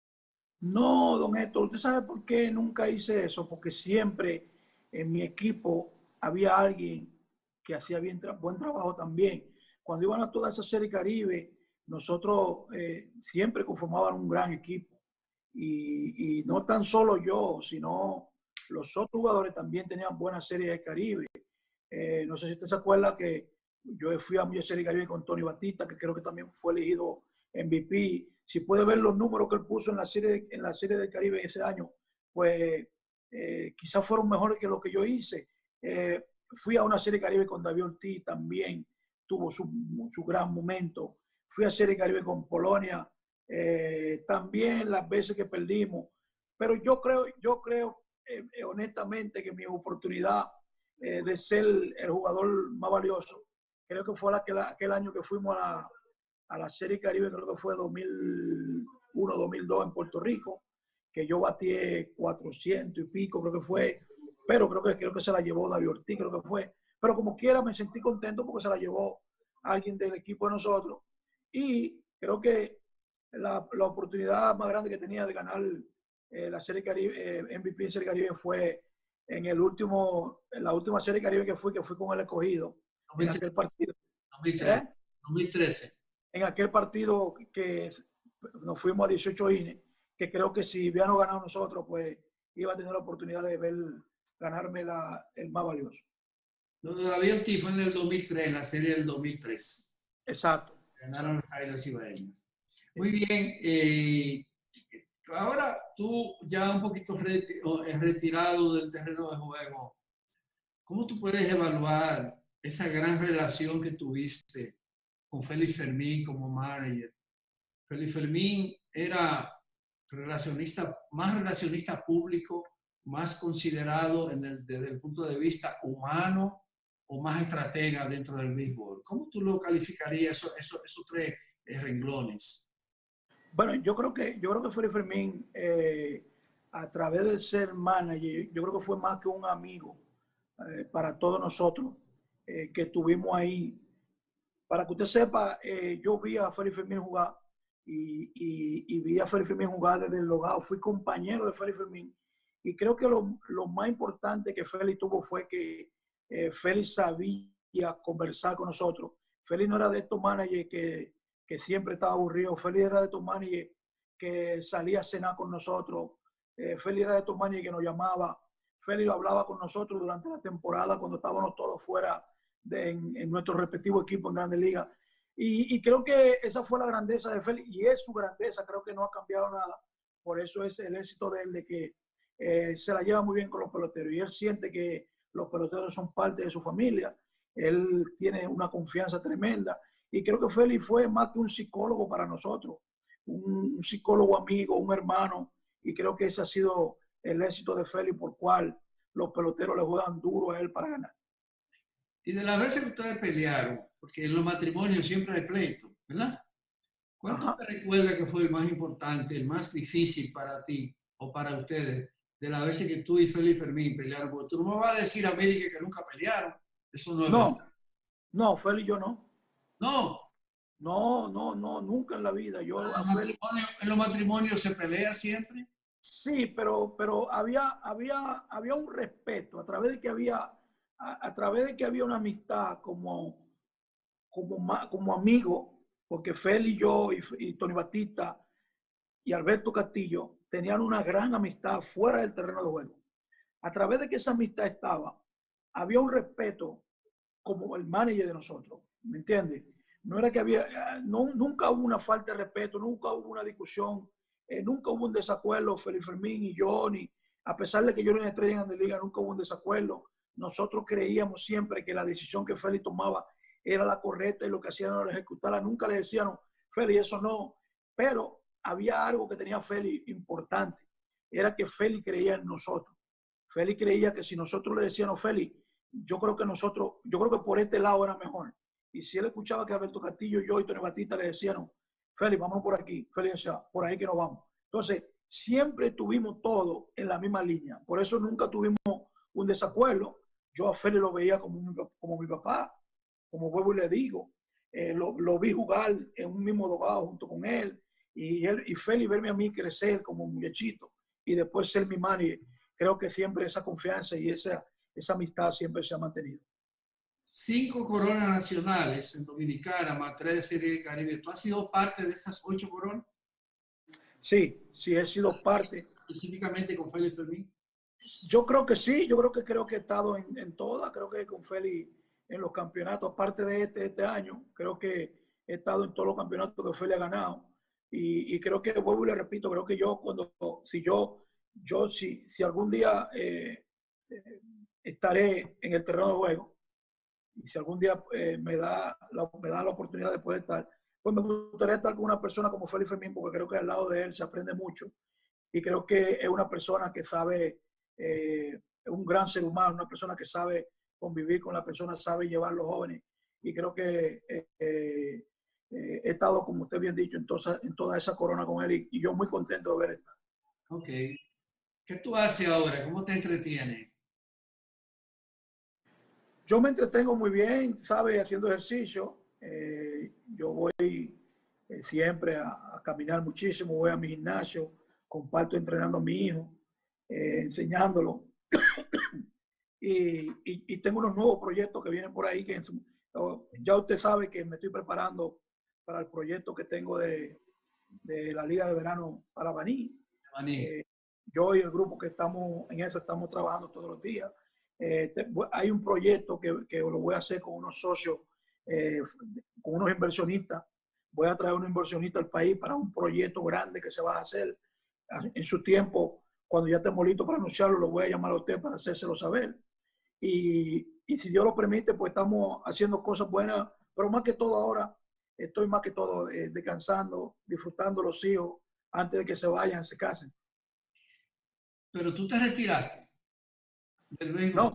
No, don Héctor, ¿usted sabe por qué nunca hice eso? Porque siempre en mi equipo había alguien que hacía buen trabajo también. Cuando iban a toda esa Serie Caribe, nosotros siempre conformaban un gran equipo. Y no tan solo yo, sino los otros jugadores también tenían buenas series de Caribe. No sé si usted se acuerda que yo fui a muchas series de Caribe con Tony Batista, que creo que también fue elegido MVP. Si puede ver los números que él puso en la serie del Caribe ese año, pues quizás fueron mejores que lo que yo hice. Fui a una serie de Caribe con David Ortiz, también tuvo su gran momento. Fui a serie de Caribe con Polonia, también las veces que perdimos. Pero yo creo honestamente que mi oportunidad de ser el jugador más valioso, creo que fue aquel año que fuimos a la Serie Caribe, creo que fue 2001-2002 en Puerto Rico, que yo batí 400 y pico, creo que fue, pero creo que se la llevó David Ortiz, creo que fue. Pero como quiera me sentí contento porque se la llevó alguien del equipo de nosotros. Y creo que la oportunidad más grande que tenía de ganar la Serie Caribe, MVP en Serie Caribe, fue en la última Serie Caribe que fui con el Escogido. 2013, en aquel partido. 2013. En aquel partido que nos fuimos a 18 innings, que creo que si hubiéramos ganado nosotros, pues iba a tener la oportunidad de ganarme el más valioso. Lo de David Ortiz fue en el 2003, en la serie del 2003. Exacto. Ganaron los Águilas Ibaeñas. Muy bien. Ahora tú ya un poquito retirado del terreno de juego, ¿cómo tú puedes evaluar esa gran relación que tuviste con Félix Fermín como manager? Félix Fermín era más relacionista público, más considerado desde el punto de vista humano, o más estratega dentro del béisbol. ¿Cómo tú lo calificarías esos tres renglones? Bueno, yo creo que Félix Fermín, a través de ser manager, yo creo que fue más que un amigo para todos nosotros que estuvimos ahí. Para que usted sepa, yo vi a Félix Fermín jugar y vi a Félix Fermín jugar desde el logado. Fui compañero de Félix Fermín y creo que lo más importante que Félix tuvo fue que Félix sabía conversar con nosotros. Félix no era de estos managers que siempre estaba aburrido. Félix era de estos managers que salía a cenar con nosotros. Félix era de estos managers que nos llamaba. Félix hablaba con nosotros durante la temporada cuando estábamos todos fuera en nuestro respectivo equipo en Grandes Ligas. Y creo que esa fue la grandeza de Félix y es su grandeza. Creo que no ha cambiado nada. Por eso es el éxito de él, de que se la lleva muy bien con los peloteros y él siente que los peloteros son parte de su familia. Él tiene una confianza tremenda y creo que Félix fue más que un psicólogo para nosotros, un psicólogo amigo, un hermano, y creo que ese ha sido el éxito de Félix, por cual los peloteros le juegan duro a él para ganar. Y de las veces que ustedes pelearon, porque en los matrimonios siempre hay pleito, ¿verdad? ¿Cuánto te recuerdas que fue el más importante, el más difícil para ti o para ustedes, de las veces que tú y Félix Fermín pelearon? Porque tú no me vas a decir a América que nunca pelearon. Eso no es verdad. No, Félix y yo no. No. No, nunca en la vida. ¿En los matrimonios se pelea siempre? Sí, pero había un respeto a través de que había una amistad como amigo, porque Félix y yo y Tony Batista y Alberto Castillo tenían una gran amistad fuera del terreno de juego. A través de que esa amistad estaba, había un respeto como el manager de nosotros, ¿me entiendes? No era que nunca hubo una falta de respeto, nunca hubo una discusión, nunca hubo un desacuerdo, Félix Fermín y yo, a pesar de que yo era una estrella en Grandes Ligas, nunca hubo un desacuerdo. Nosotros creíamos siempre que la decisión que Félix tomaba era la correcta y lo que hacían era ejecutarla. Nunca le decían, Félix, eso no. Pero había algo que tenía Félix importante. era que Félix creía en nosotros. Félix creía que si nosotros le decíamos, Félix, yo creo que por este lado era mejor. Y si él escuchaba que Alberto Castillo, yo y Tony Batista le decían, Félix, vamos por aquí. Félix decía, por ahí que nos vamos. Entonces, siempre tuvimos todo en la misma línea. Por eso nunca tuvimos un desacuerdo. Yo a Félix lo veía como mi papá, como vuelvo y le digo. Lo vi jugar en un mismo dogado junto con él. Y Félix verme a mí crecer como un muchachito y después ser mi manager. Creo que siempre esa confianza y esa amistad siempre se ha mantenido. 5 coronas nacionales en Dominicana, más 3 de Serie del Caribe. ¿Tú has sido parte de esas 8 coronas? Sí, he sido parte. ¿Específicamente con Félix Fermín? Yo creo que sí, creo que he estado en todas. Creo que con Félix en los campeonatos, aparte de este año, creo que he estado en todos los campeonatos que Félix ha ganado. Y creo que, vuelvo y le repito, creo que si algún día estaré en el terreno de juego y si algún día me da la oportunidad de poder estar, pues me gustaría estar con una persona como Félix Fermín, porque creo que al lado de él se aprende mucho y creo que es una persona que sabe, es un gran ser humano, una persona que sabe convivir con la persona, sabe llevar a los jóvenes y creo que he estado, como usted bien dicho, en toda esa corona con él y yo muy contento de haber estado. Ok. ¿Qué tú haces ahora? ¿Cómo te entretienes? Yo me entretengo muy bien, ¿sabes? Haciendo ejercicio. Yo voy siempre a caminar muchísimo, voy a mi gimnasio, comparto entrenando a mi hijo, enseñándolo. y tengo unos nuevos proyectos que vienen por ahí, que ya usted sabe que me estoy preparando para el proyecto que tengo de la Liga de Verano para Baní. Yo y el grupo que estamos en eso estamos trabajando todos los días. Hay un proyecto que lo voy a hacer con unos socios, con unos inversionistas. Voy a traer unos inversionistas al país para un proyecto grande que se va a hacer en su tiempo. Cuando ya estemos listos para anunciarlo, lo voy a llamar a usted para hacérselo saber. Y si Dios lo permite, pues estamos haciendo cosas buenas, pero más que todo ahora, estoy más que todo descansando, disfrutando los hijos antes de que se vayan, se casen. Pero tú te retiraste del béisbol.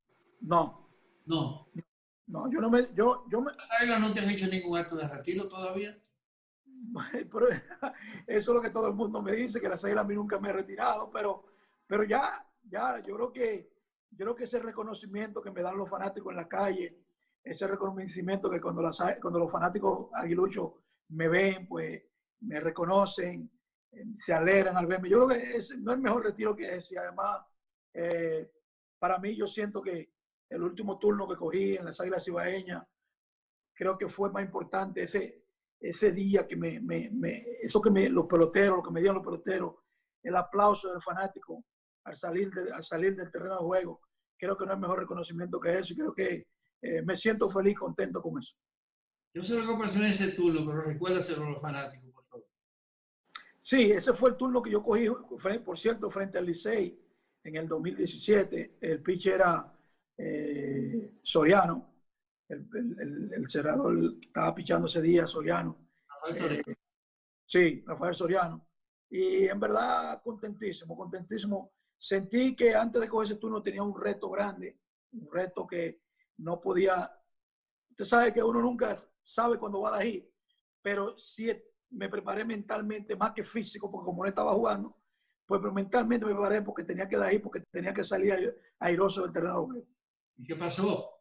No, yo no me... ¿Las Águilas no te han hecho ningún acto de retiro todavía? Pero eso es lo que todo el mundo me dice, que las Águilas a mí nunca me he retirado, pero ya, yo creo que ese reconocimiento que me dan los fanáticos en la calle, ese reconocimiento que cuando los fanáticos aguiluchos me ven, pues me reconocen, se alegran al verme. Yo creo que no es el mejor retiro que ese. Y además, para mí, yo siento que el último turno que cogí en las Águilas Cibaeñas, creo que fue más importante ese día que los peloteros, lo que me dieron los peloteros, el aplauso del fanático al salir del terreno de juego. Creo que no hay mejor reconocimiento que eso y creo que me siento feliz, contento con eso. Yo sé lo que pasó en ese turno, pero recuérdaselo a los fanáticos, por favor. Sí, ese fue el turno que yo cogí, por cierto, frente al Licey en el 2017. El pitcher era Soriano, el cerrador que estaba pichando ese día, Soriano. Rafael Soriano. Sí, Rafael Soriano. Y en verdad, contentísimo. Sentí que antes de coger ese turno tenía un reto grande, un reto que no podía. Usted sabe que uno nunca sabe cuándo va a ir, pero sí me preparé mentalmente, más que físico, porque como no estaba jugando, pues mentalmente me preparé porque tenía que dar ahí, porque tenía que salir airoso del terreno. ¿Y qué pasó?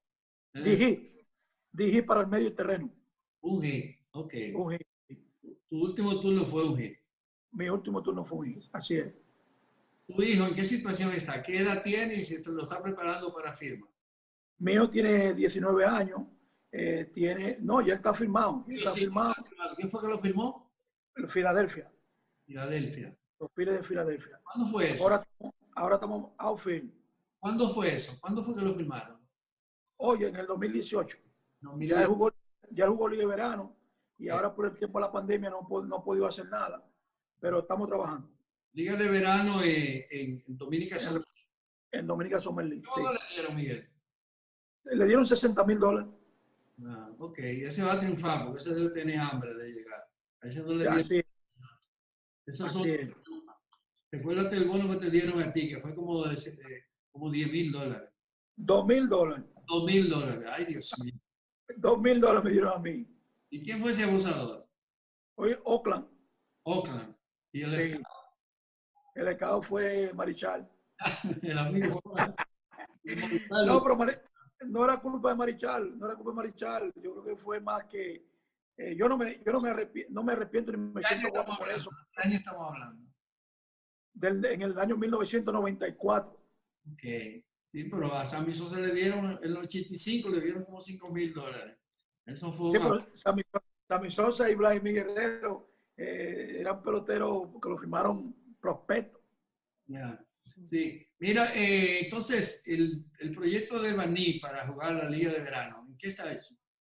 Dije para el medio del terreno. Un hit, ok. Un hit. Tu último turno fue un hit. Mi último turno fue un hit, así es. ¿Tu hijo en qué situación está? ¿Qué edad tiene y si te lo está preparando para firma? Mi hijo tiene 19 años. Ya está firmado. Firmado. ¿Quién fue que lo firmó? Filadelfia. Los Phillies de Filadelfia. ¿Cuándo fue eso? Ahora estamos outfield. ¿Cuándo fue eso? ¿Cuándo fue que lo firmaron? Oye, en el 2018. Ya jugó Liga de Verano y ahora por el tiempo de la pandemia no ha podido hacer nada, pero estamos trabajando. Liga de Verano en Dominica Summer League. En Dominica Summer League. ¿Cuánto le dieron, Miguel? Le dieron $60,000. Ah, ok, ese va a triunfar porque ese debe tener hambre de llegar. A ese no le dieron. Así Esos son Recuérdate el bono que te dieron a ti, que fue como $10,000. $2,000. $2,000. Ay, Dios mío. $2,000 me dieron a mí. ¿Y quién fue ese abusador? Oye, Oakland. Oakland. ¿Y el Sí. escado? El escado fue Marichal. El amigo. No, pero no era culpa de Marichal, no era culpa de Marichal. Yo creo que fue más que yo no me arrepiento ni me siento guapo por eso. ¿Qué año estamos hablando? En el año 1994. Ok. Sí, pero a Sammy Sosa le dieron, en el 85 le dieron como $5,000. Eso fue Sí, pero Sammy Sosa y Vladimir Guerrero eran peloteros que lo firmaron prospecto. Ya. Sí. Mira, entonces, el proyecto de Baní para jugar la Liga de Verano, ¿en qué está eso?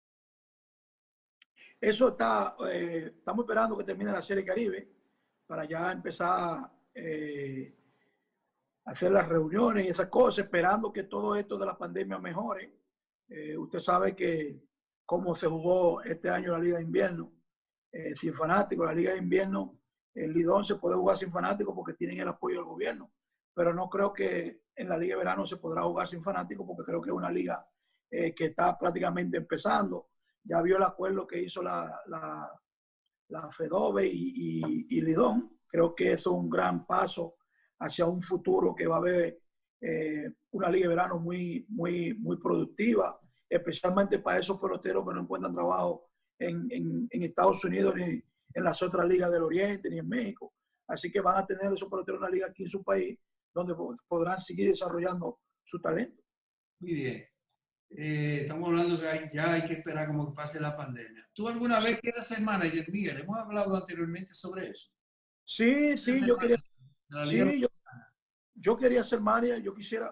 Eso está, estamos esperando que termine la Serie Caribe para ya empezar a hacer las reuniones y esas cosas, esperando que todo esto de la pandemia mejore. Usted sabe que cómo se jugó este año la Liga de Invierno, sin fanáticos. La Liga de Invierno, el Lidón se puede jugar sin fanáticos porque tienen el apoyo del gobierno, pero no creo que en la Liga de Verano se podrá jugar sin fanáticos porque creo que es una liga que está prácticamente empezando. Ya vio el acuerdo que hizo la FEDOBE y Lidón. Creo que eso es un gran paso hacia un futuro que va a haber una liga de verano muy productiva, especialmente para esos peloteros que no encuentran trabajo en Estados Unidos, ni en las otras ligas del Oriente, ni en México. Así que van a tener esos peloteros una liga aquí en su país, donde podrán seguir desarrollando su talento. Muy bien. Estamos hablando que ya hay que esperar como que pase la pandemia. ¿Tú alguna vez quieres ser manager, Miguel? Hemos hablado anteriormente sobre eso. Sí, yo quería. Sí, yo quería ser manager, yo quisiera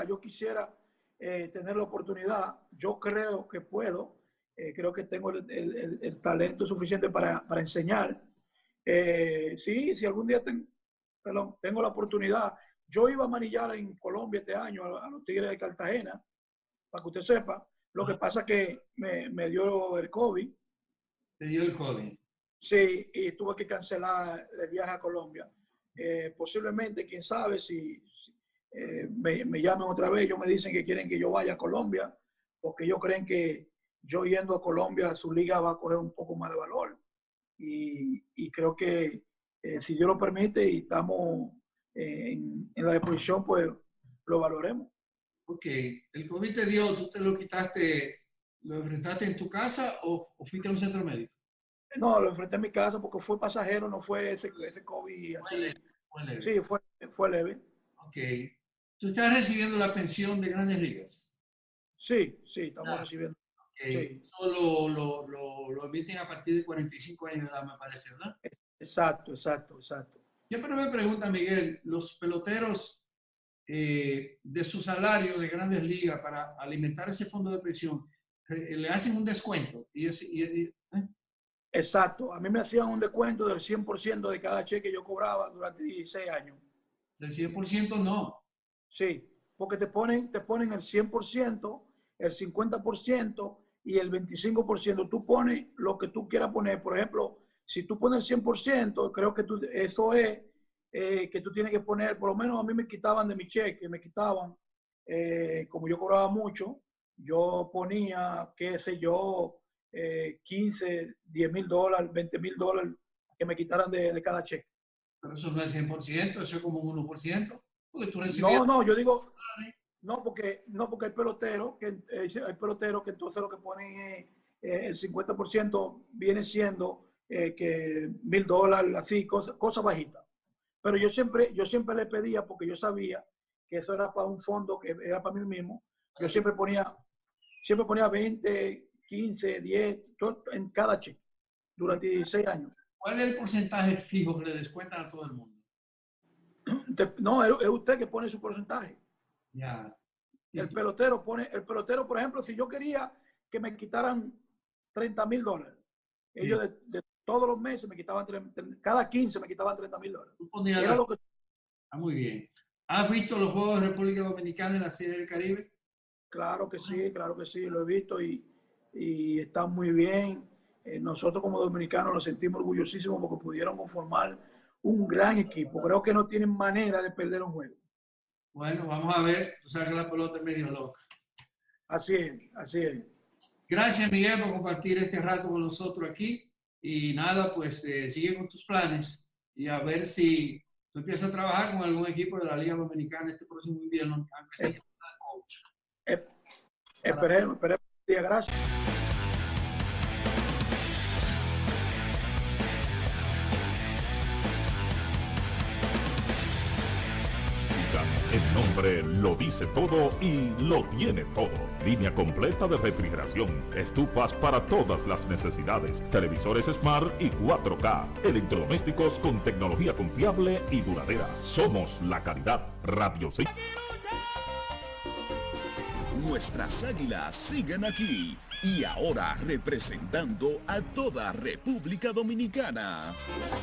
tener la oportunidad. Yo creo que puedo, creo que tengo el talento suficiente para enseñar. Si algún día tengo la oportunidad. Yo iba a manillar en Colombia este año a los Tigres de Cartagena, para que usted sepa. Lo que pasa es que me dio el COVID. ¿Te dio el COVID? Sí, y tuve que cancelar el viaje a Colombia. Posiblemente, quién sabe, si me llaman otra vez, ellos me dicen que quieren que yo vaya a Colombia, porque ellos creen que yo yendo a Colombia, su liga va a coger un poco más de valor. Y creo que si Dios lo permite y estamos en la disposición, pues lo valoremos. Ok, el COVID te dio, ¿tú te lo quitaste, lo enfrentaste en tu casa o fuiste a un centro médico? No, lo enfrenté en mi casa porque fue pasajero, no fue ese COVID así. Fue leve. Sí, fue leve. Ok. ¿Tú estás recibiendo la pensión de Grandes Ligas? Sí, estamos recibiendo. Okay. Sí. Eso lo emiten a partir de 45 años de edad, me parece, ¿verdad? Exacto. Siempre me pregunta, Miguel, los peloteros de su salario de Grandes Ligas para alimentar ese fondo de pensión, le hacen un descuento. Exacto. A mí me hacían un descuento del 100% de cada cheque que yo cobraba durante 16 años. ¿Del 100% no? Sí, porque te ponen el 100%, el 50% y el 25%. Tú pones lo que tú quieras poner. Por ejemplo, si tú pones el 100%, creo que eso es que tú tienes que poner, por lo menos a mí me quitaban de mi cheque, como yo cobraba mucho, yo ponía, qué sé yo, 15, $10,000, $20,000 que me quitaran de cada cheque. Pero eso no es 100%, eso es como un 1%. Porque tú No, yo digo, no, porque hay peloteros que entonces lo que ponen es el 50% viene siendo que $1,000, así, cosas bajitas. Pero yo siempre le pedía, porque yo sabía que eso era para un fondo que era para mí mismo. Yo siempre ponía 20, 15, 10, todo en cada cheque durante 16 años. ¿Cuál es el porcentaje fijo que le descuentan a todo el mundo? No, es usted que pone su porcentaje. Ya. El pelotero, por ejemplo, si yo quería que me quitaran $30,000, ellos de todos los meses me quitaban, cada 15 me quitaban $30,000. Muy bien. ¿Has visto los Juegos de República Dominicana en la Serie del Caribe? Claro que sí, lo he visto y está muy bien. Nosotros como dominicanos nos sentimos orgullosísimos porque pudieron conformar un gran equipo. Creo que no tienen manera de perder un juego. Bueno, vamos a ver. Tú sabes que la pelota es medio loca. Así es, así es. Gracias, Miguel, por compartir este rato con nosotros aquí. Y nada, pues sigue con tus planes y a ver si tú empiezas a trabajar con algún equipo de la Liga Dominicana este próximo invierno, aunque sea coach. Esperemos. Gracias. El nombre lo dice todo y lo tiene todo. Línea completa de refrigeración, estufas para todas las necesidades, televisores Smart y 4K, electrodomésticos con tecnología confiable y duradera. Somos la calidad. Radio 6. Nuestras águilas siguen aquí y ahora representando a toda República Dominicana.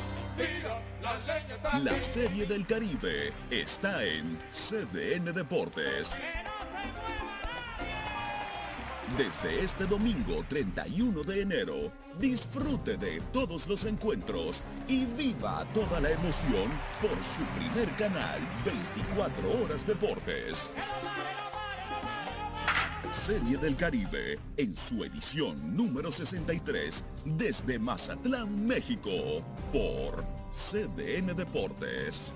La Serie del Caribe está en CDN Deportes. Desde este domingo 31 de enero, disfrute de todos los encuentros y viva toda la emoción por su primer canal 24 Horas Deportes. Serie del Caribe, en su edición número 63, desde Mazatlán, México, por CDN Deportes.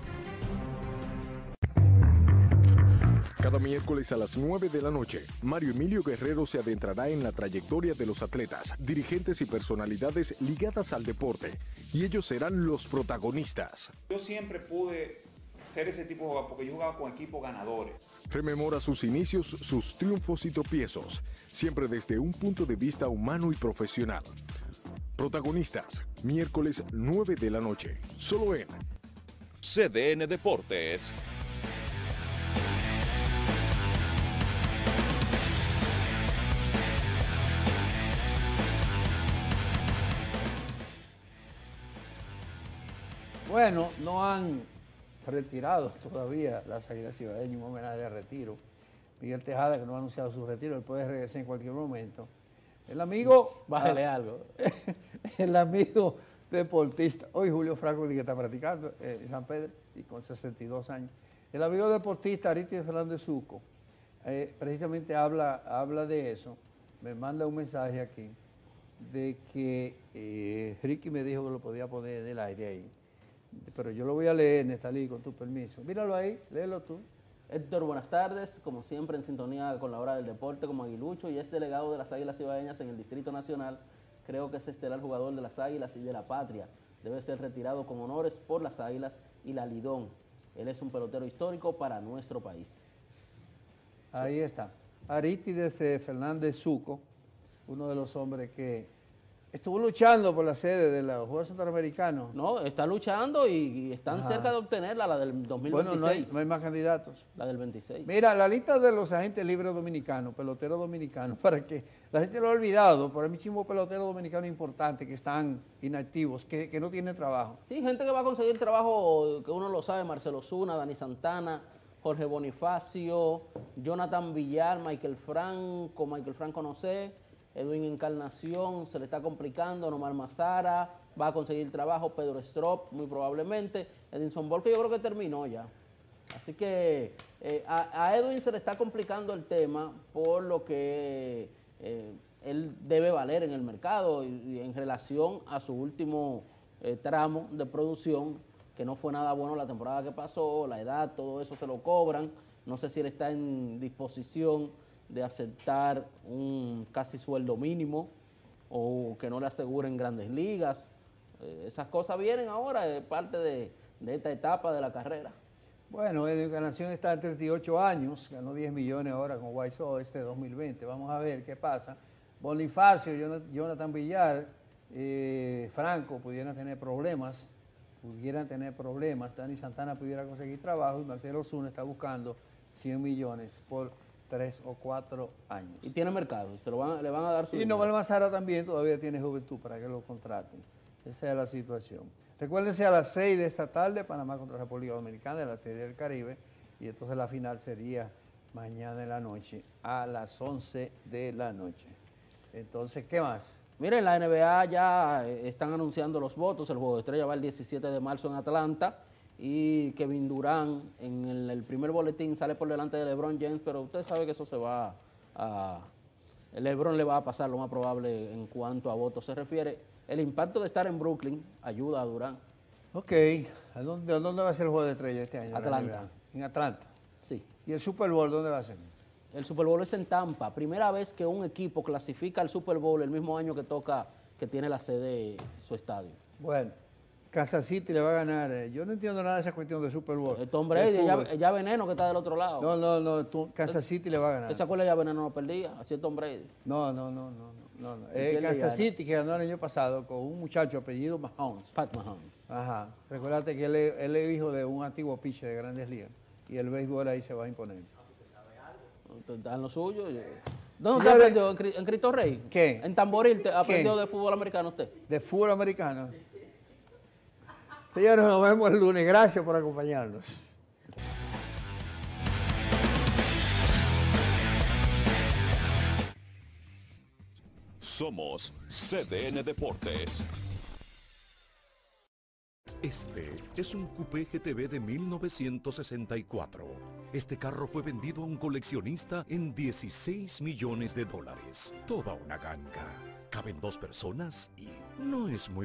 Cada miércoles a las 9 de la noche, Mario Emilio Guerrero se adentrará en la trayectoria de los atletas, dirigentes y personalidades ligadas al deporte, y ellos serán los protagonistas. Yo siempre pude ser ese tipo de jugador porque yo jugaba con equipos ganadores. Rememora sus inicios, sus triunfos y tropiezos, siempre desde un punto de vista humano y profesional. Protagonistas, miércoles 9 de la noche, solo en CDN Deportes. Bueno, no han retirado todavía las Águilas Cibaeñas, un homenaje de retiro. Miguel Tejada, que no ha anunciado su retiro, él puede regresar en cualquier momento. El amigo... Bájale algo. El amigo deportista, hoy Julio Franco que está practicando en San Pedro y con 62 años. El amigo deportista Aristides Fernández Zuco, precisamente habla de eso, me manda un mensaje aquí, de que Ricky me dijo que lo podía poner en el aire ahí. Pero yo lo voy a leer, Nestalí, con tu permiso. Míralo ahí, léelo tú. Héctor, buenas tardes. Como siempre, en sintonía con la hora del deporte como aguilucho y es delegado de las Águilas Cibaeñas en el Distrito Nacional. Creo que es estelar jugador de las Águilas y de la patria. Debe ser retirado con honores por las Águilas y la Lidón. Él es un pelotero histórico para nuestro país. Ahí está. Aristides Fernández Zuco, uno de los hombres que estuvo luchando por la sede de los Juegos Centroamericanos. No, está luchando y están cerca de obtenerla, la del 2026. Bueno, no hay más candidatos. La del 26. Mira, la lista de los agentes libres dominicanos, peloteros dominicanos, para que la gente lo ha olvidado, por el mismo pelotero dominicano importante que están inactivos, que no tienen trabajo. Sí, gente que va a conseguir trabajo, que uno lo sabe, Marcelo Zuna, Dani Santana, Jorge Bonifacio, Jonathan Villar, Michael Franco no sé, Edwin Encarnación, se le está complicando, Nomar Mazara, va a conseguir trabajo, Pedro Strop, muy probablemente, Edinson Volque yo creo que terminó ya. Así que a Edwin se le está complicando el tema por lo que él debe valer en el mercado y en relación a su último tramo de producción, que no fue nada bueno la temporada que pasó, la edad, todo eso se lo cobran. No sé si él está en disposición de aceptar un casi sueldo mínimo o que no le aseguren grandes ligas. Esas cosas vienen ahora, es parte de esta etapa de la carrera. Bueno, Edwin Encarnación está en 38 años, ganó 10 millones ahora con White Sox este 2020. Vamos a ver qué pasa. Bonifacio, Jonathan Villar, Franco pudieran tener problemas. Dani Santana pudiera conseguir trabajo y Marcelo Zuna está buscando 100 millones por 3 o 4 años. Y tiene mercado, le van a dar su... Y Nomar Mazara también todavía tiene juventud para que lo contraten. Esa es la situación. Recuérdense a las 6 de esta tarde, Panamá contra República Dominicana de la Serie del Caribe. Y entonces la final sería mañana en la noche a las 11 de la noche. Entonces, ¿qué más? Miren, la NBA ya están anunciando los votos. El Juego de Estrella va el 17 de marzo en Atlanta. Y Kevin Durant en el primer boletín sale por delante de LeBron James, pero usted sabe que eso se va a... LeBron le va a pasar lo más probable en cuanto a votos se refiere. El impacto de estar en Brooklyn ayuda a Durant. Ok, ¿dónde va a ser el Juego de Estrella este año? Atlanta. En Atlanta. Sí. ¿Y el Super Bowl dónde va a ser? El Super Bowl es en Tampa. Primera vez que un equipo clasifica al Super Bowl el mismo año que tiene la sede su estadio. Bueno, Kansas City le va a ganar. Yo no entiendo nada de esa cuestión de Super Bowl. Tom Brady, ya Veneno que está del otro lado. No, Kansas City le va a ganar. ¿Esa cuál ya Veneno no perdía? Así es Tom Brady. No. Kansas City que ganó el año pasado con un muchacho apellido Mahomes. Pat Mahomes. Ajá. Recuérdate que él es hijo de un antiguo pitcher de Grandes Ligas y el béisbol ahí se va a imponer. Está en lo suyo. ¿Dónde usted aprendió? ¿En Cristo Rey? ¿Qué? ¿En Tamboril aprendió de fútbol americano usted? De fútbol americano. Señores, nos vemos el lunes. Gracias por acompañarnos. Somos CDN Deportes. Este es un coupé GTB de 1964. Este carro fue vendido a un coleccionista en $16 millones. Toda una ganga. Caben 2 personas y no es muy